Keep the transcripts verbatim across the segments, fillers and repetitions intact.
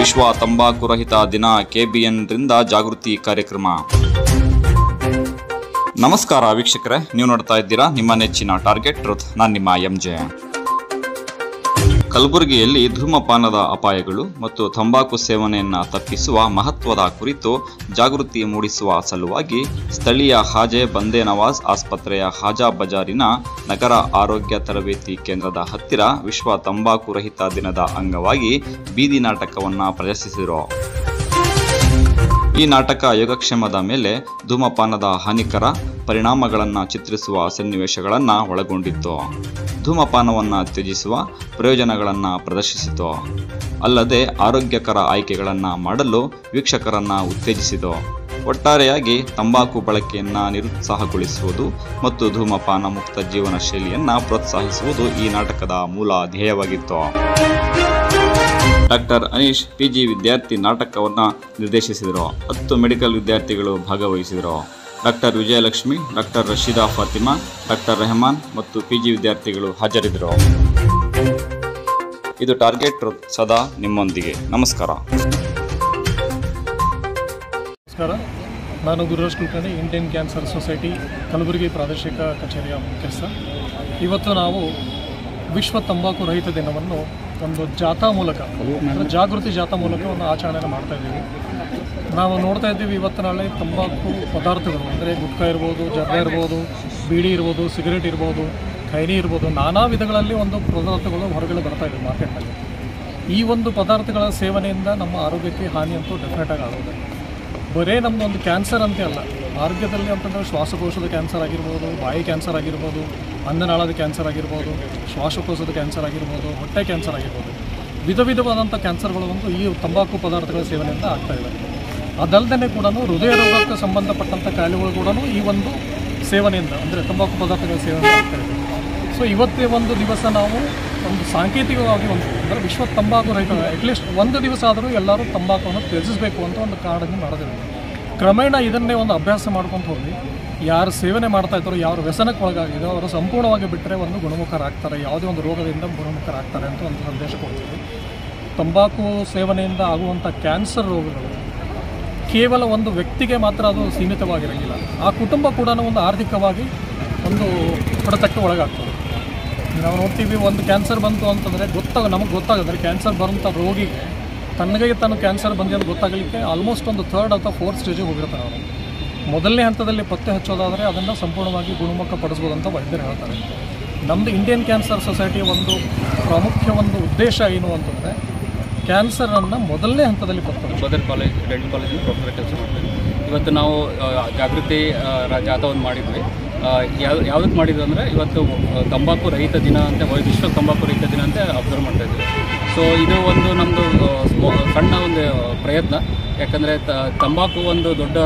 ವಿಶ್ವ ತಂಬಾಕು ರಹಿತ ದಿನ ಕೆಬಿಎನ್ ರಿಂದ ಜಾಗೃತಿ ಕಾರ್ಯಕ್ರಮ. ನಮಸ್ಕಾರ ವೀಕ್ಷಕರೇ, ನೀವು ನೋಡ್ತಾ ಇದ್ದೀರಾ ನಿಮ್ಮ ನೆಚ್ಚಿನ ಟಾರ್ಗೆಟ್ ಟ್ರೂತ್. ನಾನು ನಿಮ್ಮ ಎಂಜೆ. ಕಲಬುರಗಿಯಲ್ಲಿ ಧೂಮಪಾನದ ಅಪಾಯಗಳು ಮತ್ತು ತಂಬಾಕು ಸೇವನೆಯನ್ನು ತಪ್ಪಿಸುವ ಮಹತ್ವದ ಕುರಿತು ಜಾಗೃತಿ ಮೂಡಿಸುವ ಸಲುವಾಗಿ ಸ್ಥಳೀಯ ಹಾಜೆ ಬಂದೇ ನವಾಜ್ ಆಸ್ಪತ್ರೆಯ ಹಾಜಾ ಬಜಾರಿನ ನಗರ ಆರೋಗ್ಯ ತರಬೇತಿ ಕೇಂದ್ರದ ಹತ್ತಿರ ವಿಶ್ವ ತಂಬಾಕು ರಹಿತ ದಿನದ ಅಂಗವಾಗಿ ಬೀದಿ ನಾಟಕವನ್ನು ಪ್ರದರ್ಶಿಸಿದರು. ಈ ನಾಟಕ ಯೋಗಕ್ಷೇಮದ ಮೇಲೆ ಧೂಮಪಾನದ ಹಾನಿಕರ ಪರಿಣಾಮಗಳನ್ನು ಚಿತ್ರಿಸುವ ಸನ್ನಿವೇಶಗಳನ್ನು ಒಳಗೊಂಡಿತ್ತು. ಧೂಮಪಾನವನ್ನು ತ್ಯಜಿಸುವ ಪ್ರಯೋಜನಗಳನ್ನು ಪ್ರದರ್ಶಿಸಿತು. ಅಲ್ಲದೆ ಆರೋಗ್ಯಕರ ಆಯ್ಕೆಗಳನ್ನು ಮಾಡಲು ವೀಕ್ಷಕರನ್ನು ಉತ್ತೇಜಿಸಿತು. ಒಟ್ಟಾರೆಯಾಗಿ ತಂಬಾಕು ಬಳಕೆಯನ್ನು ನಿರುತ್ಸಾಹಗೊಳಿಸುವುದು ಮತ್ತು ಧೂಮಪಾನ ಮುಕ್ತ ಜೀವನ ಶೈಲಿಯನ್ನು ಪ್ರೋತ್ಸಾಹಿಸುವುದು ಈ ನಾಟಕದ ಮೂಲ ಧ್ಯೇಯವಾಗಿತ್ತು. ಡಾಕ್ಟರ್ ಅನೀಶ್ ಪಿಜಿ ವಿದ್ಯಾರ್ಥಿ ನಾಟಕವನ್ನು ನಿರ್ದೇಶಿಸಿದರು. ಹತ್ತು ಮೆಡಿಕಲ್ ವಿದ್ಯಾರ್ಥಿಗಳು ಭಾಗವಹಿಸಿದರು. Doctor Vijayalakshmi, doctor Rashida Fatima, doctor Rehman ಮತ್ತು ಪಿಜಿ ವಿದ್ಯಾರ್ಥಿಗಳು ಹಾಜರಿದ್ದರು. ಇದು ಟಾರ್ಗೆಟ್ ಟ್ರೂತ್, ಸದಾ ನಿಮ್ಮೊಂದಿಗೆ. ನಮಸ್ಕಾರ. ನಮಸ್ಕಾರ, ನಾನು Gururaj Kulkarni, Indian Cancer Society Kalaburagi ಪ್ರಾದೇಶಿಕ ಕಚೇರಿಯ ಮುಖ್ಯಸ್ಥ. ಇವತ್ತು ನಾವು ವಿಶ್ವ ತಂಬಾಕು ರಹಿತ ದಿನವನ್ನು ಒಂದು ಜಾಥಾ ಮೂಲಕ, ಜಾಗೃತಿ ಜಾಥಾ ಮೂಲಕ ಒಂದು ಆಚರಣೆಯನ್ನು ಮಾಡ್ತಾ ಇದ್ದೀವಿ. ನಾವು ನೋಡ್ತಾ ಇದ್ದೀವಿ ಇವತ್ತು ನಾಳೆ ತಂಬಾಕು ಪದಾರ್ಥಗಳು ಅಂದರೆ ಗುಟ್ಕಾ ಇರ್ಬೋದು, ಜರ್ದ ಇರ್ಬೋದು, ಬೀಡಿ ಇರ್ಬೋದು, ಸಿಗರೇಟ್ ಇರ್ಬೋದು, ಖೈನಿ ಇರ್ಬೋದು, ನಾನಾ ವಿಧಗಳಲ್ಲಿ ಒಂದು ಪದಾರ್ಥಗಳು ಹೊರಗಡೆ ಬರ್ತಾ ಇದೆ ಮಾರ್ಕೆಟ್ನಲ್ಲಿ. ಈ ಒಂದು ಪದಾರ್ಥಗಳ ಸೇವನೆಯಿಂದ ನಮ್ಮ ಆರೋಗ್ಯಕ್ಕೆ ಹಾನಿ ಅಂತೂ ಡೆಫಿನೆಟಾಗಿ ಆಗೋದು. ಬರೀ ನಮ್ಮದು ಒಂದು ಕ್ಯಾನ್ಸರ್ ಅಂತೆ ಅಲ್ಲ, ಆರೋಗ್ಯದಲ್ಲಿ ಅಂತಂದರೆ ಶ್ವಾಸಕೋಶದ ಕ್ಯಾನ್ಸರ್ ಆಗಿರ್ಬೋದು, ಬಾಯಿ ಕ್ಯಾನ್ಸರ್ ಆಗಿರ್ಬೋದು, ಅನ್ನನಾಳದ ಕ್ಯಾನ್ಸರ್ ಆಗಿರ್ಬೋದು, ಶ್ವಾಸಕೋಶದ ಕ್ಯಾನ್ಸರ್ ಆಗಿರ್ಬೋದು, ಹೊಟ್ಟೆ ಕ್ಯಾನ್ಸರ್ ಆಗಿರ್ಬೋದು, ವಿಧ ವಿಧವಾದಂಥ ಕ್ಯಾನ್ಸರ್ಗಳು ಒಂದು ಈ ತಂಬಾಕು ಪದಾರ್ಥಗಳ ಸೇವನೆಯಿಂದ ಆಗ್ತಾಯಿದೆ. ಅದಲ್ಲದೆ ಕೂಡ ಹೃದಯ ರೋಗಕ್ಕೆ ಸಂಬಂಧಪಟ್ಟಂಥ ಕಾಯಿಲೆಗಳು ಕೂಡ ಈ ಒಂದು ಸೇವನೆಯಿಂದ ಅಂದರೆ ತಂಬಾಕು ಪದಾರ್ಥಗಳ ಸೇವನೆ ಆಗ್ತಾಯಿದೆ. ಸೊ ಇವತ್ತೇ ಒಂದು ದಿವಸ ನಾವು ಒಂದು ಸಾಂಕೇತಿಕವಾಗಿ ಒಂದು ಅಂದರೆ ವಿಶ್ವ ತಂಬಾಕು ರಹಿತ ಅಟ್ಲೀಸ್ಟ್ ಒಂದು ದಿವಸ ಆದರೂ ಎಲ್ಲರೂ ತಂಬಾಕುವನ್ನು ತ್ಯಜಿಸಬೇಕು ಅಂತ ಒಂದು ಕಾರಣದಿಂದ ಮಾಡೋದಿಲ್ಲ. ಕ್ರಮೇಣ ಇದನ್ನೇ ಒಂದು ಅಭ್ಯಾಸ ಮಾಡ್ಕೊಂಡು ಹೋಗಿ ಯಾರು ಸೇವನೆ ಮಾಡ್ತಾ ಇದ್ದಾರೋ, ಯಾರು ವ್ಯಸನಕ್ಕೆ ಒಳಗಾಗಿದೋ ಅವರು ಸಂಪೂರ್ಣವಾಗಿ ಬಿಟ್ಟರೆ ಒಂದು ಗುಣಮುಖರಾಗ್ತಾರೆ, ಯಾವುದೇ ಒಂದು ರೋಗದಿಂದ ಗುಣಮುಖರಾಗ್ತಾರೆ ಅಂತ ಒಂದು ಸಂದೇಶ ಕೊಡ್ತೀವಿ. ತಂಬಾಕು ಸೇವನೆಯಿಂದ ಆಗುವಂಥ ಕ್ಯಾನ್ಸರ್ ರೋಗಗಳು ಕೇವಲ ಒಂದು ವ್ಯಕ್ತಿಗೆ ಮಾತ್ರ ಅದು ಸೀಮಿತವಾಗಿರೋಂಗಿಲ್ಲ, ಆ ಕುಟುಂಬ ಕೂಡ ಒಂದು ಆರ್ಥಿಕವಾಗಿ ಒಂದು ಹೊಡೆತಕ್ಕೆ ಒಳಗಾಗ್ತದೆ. ನಾವು ನೋಡ್ತೀವಿ, ಒಂದು ಕ್ಯಾನ್ಸರ್ ಬಂತು ಅಂತಂದರೆ ಗೊತ್ತಾಗ ನಮಗೆ ಗೊತ್ತಾಗಂದರೆ ಕ್ಯಾನ್ಸರ್ ಬರೋಂಥ ರೋಗಿಗೆ ತನಗೆ ತಾನು ಕ್ಯಾನ್ಸರ್ ಬಂದಿದೆ ಅಂತ ಗೊತ್ತಾಗಲಿಕ್ಕೆ ಆಲ್ಮೋಸ್ಟ್ ಒಂದು ಥರ್ಡ್ ಅಥವಾ ಫೋರ್ತ್ ಸ್ಟೇಜಿಗೆ ಹೋಗಿರ್ತಾರೆ. ಅವರು ಮೊದಲನೇ ಹಂತದಲ್ಲಿ ಪತ್ತೆ ಹಚ್ಚೋದಾದರೆ ಅದನ್ನು ಸಂಪೂರ್ಣವಾಗಿ ಗುಣಮುಖ ಪಡಿಸ್ಬೋದು ಅಂತ ವೈದ್ಯರು ಹೇಳ್ತಾರೆ. ನಮ್ಮದು ಇಂಡಿಯನ್ ಕ್ಯಾನ್ಸರ್ ಸೊಸೈಟಿಯ ಒಂದು ಪ್ರಾಮುಖ್ಯ ಒಂದು ಉದ್ದೇಶ ಏನು ಅಂತಂದರೆ ಕ್ಯಾನ್ಸರನ್ನು ಮೊದಲನೇ ಹಂತದಲ್ಲಿ ಪತ್ತೆ. ಬದರ್ ಕಾಲೇಜ್ ಡೆಂಟಲ್ ಕಾಲೇಜಿನ ಪ್ರೊಫೆಸರ್ ಕೆಲಸ ಮಾಡ್ತೀವಿ. ಇವತ್ತು ನಾವು ಜಾಗೃತಿ ಜಾಥಾವನ್ನು ಮಾಡಿದ್ವಿ. ಯಾವ ಯಾವುದಕ್ಕೆ ಮಾಡಿದ್ವಿ ಅಂದರೆ ಇವತ್ತು ತಂಬಾಕು ರಹಿತ ದಿನ ಅಂತ, ವಿಶ್ವ ತಂಬಾಕು ರಹಿತ ದಿನ ಅಂತ ಅಬ್ಸರ್ವ್ ಮಾಡ್ತಾ ಇದ್ವಿ. ಸೊ ಇದು ಒಂದು ನಮ್ಮದು ಸಣ್ಣ ಒಂದು ಪ್ರಯತ್ನ. ಯಾಕಂದರೆ ತಂಬಾಕು ಒಂದು ದೊಡ್ಡ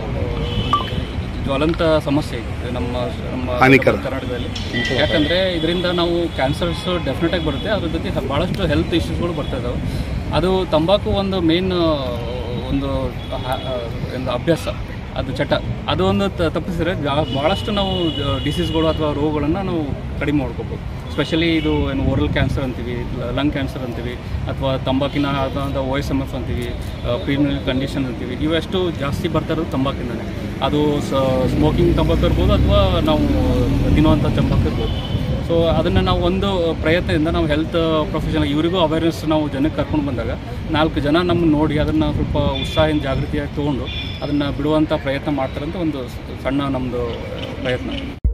ಜ್ವಲಂತ ಸಮಸ್ಯೆ ಇದೆ ನಮ್ಮ ನಮ್ಮ ಕರ್ನಾಟಕದಲ್ಲಿ. ಯಾಕಂದರೆ ಇದರಿಂದ ನಾವು ಕ್ಯಾನ್ಸರ್ಸ್ ಡೆಫಿನೆಟಾಗಿ ಬರುತ್ತೆ, ಅದ್ರ ಜೊತೆ ಭಾಳಷ್ಟು ಹೆಲ್ತ್ ಇಶ್ಯೂಸ್ಗಳು ಬರ್ತಾ ಇದ್ದಾವೆ. ಅದು ತಂಬಾಕು ಒಂದು ಮೇನ್ ಒಂದು ಒಂದು ಅಭ್ಯಾಸ, ಅದು ಚಟ, ಅದು ಒಂದು ತಪ್ಪಿಸಿದ್ರೆ ಭಾಳಷ್ಟು ನಾವು ಡಿಸೀಸ್ಗಳು ಅಥವಾ ರೋಗಗಳನ್ನು ನಾವು ಕಡಿಮೆ ಮಾಡ್ಕೋಬೋದು. ಸ್ಪೆಷಲಿ ಇದು ಏನು ಓರಲ್ ಕ್ಯಾನ್ಸರ್ ಅಂತೀವಿ, ಲಂಗ್ ಕ್ಯಾನ್ಸರ್ ಅಂತೀವಿ, ಅಥವಾ ತಂಬಾಕಿನ ಆದಂಥ ಓ ಎಸ್ ಎಮ್ ಎಫ್ ಅಂತೀವಿ, ಪ್ರೀಮಿಯಲ್ ಕಂಡೀಷನ್ ಅಂತೀವಿ. ಇವೆಷ್ಟು ಜಾಸ್ತಿ ಬರ್ತಾ ಇರೋದು ತಂಬಾಕಿಂದನೇ. ಅದು ಸ್ಮೋಕಿಂಗ್ ತಂಬಾಕು ಇರ್ಬೋದು ಅಥವಾ ನಾವು ತಿನ್ನುವಂಥ ತಂಬಾಕು ಇರ್ಬೋದು. ಸೊ ಅದನ್ನು ನಾವು ಒಂದು ಪ್ರಯತ್ನದಿಂದ ನಾವು ಹೆಲ್ತ್ ಪ್ರೊಫೆಷನಲ್ ಇವರಿಗೂ ಅವೇರ್ನೆಸ್ ನಾವು ಜನಕ್ಕೆ ಕರ್ಕೊಂಡು ಬಂದಾಗ ನಾಲ್ಕು ಜನ ನಮ್ಮನ್ನು ನೋಡಿ ಅದನ್ನು ಸ್ವಲ್ಪ ಉತ್ಸಾಹದಿಂದ ಜಾಗೃತಿಯಾಗಿ ತೊಗೊಂಡು ಅದನ್ನು ಬಿಡುವಂಥ ಪ್ರಯತ್ನ ಮಾಡ್ತಾರಂತ ಒಂದು ಸಣ್ಣ ನಮ್ಮದು ಪ್ರಯತ್ನ.